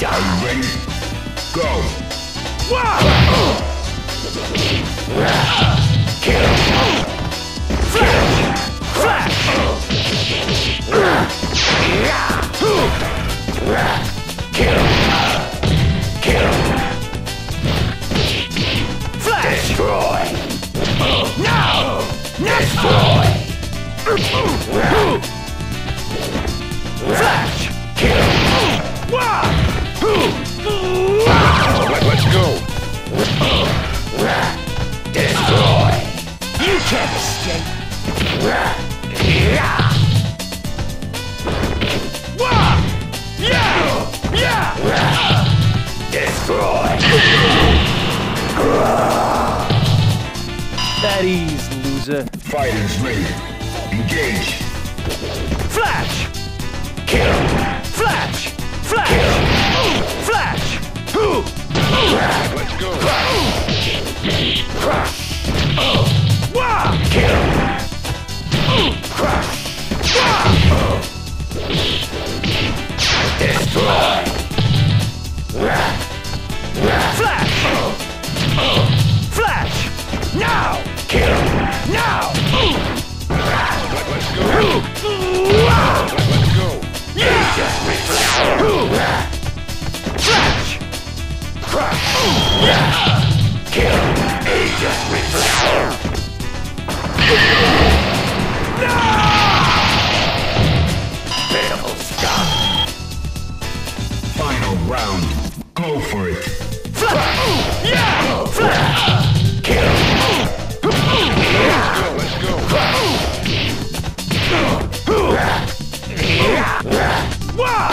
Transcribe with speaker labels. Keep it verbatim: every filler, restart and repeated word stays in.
Speaker 1: Are you ready? Go!
Speaker 2: Kill! Flash! Flash! Kill! Kill! Flash! Destroy! Now! Destroy! Flash! Kill!
Speaker 1: Let, let's go!
Speaker 2: Destroy! You can't escape! Yeah! Yeah! Destroy!
Speaker 3: That ease, loser.
Speaker 1: Fighters ready. Engage.
Speaker 2: Flash! Kill! Flash! Flash! Kill. Flash!
Speaker 1: Let's go!
Speaker 2: Crush! Kill! Crush! Destroy! Flash! Flash! Now! Kill! Now!
Speaker 1: Let, let's go! Let, let's go!
Speaker 2: Just reflex! Flash! Crush! Kill! Aegis reflex! No! Pitiful scum!
Speaker 1: Final round. Go for it.
Speaker 2: Flash! Yeah! Flash! Kill!
Speaker 1: Let's go!
Speaker 2: Wow!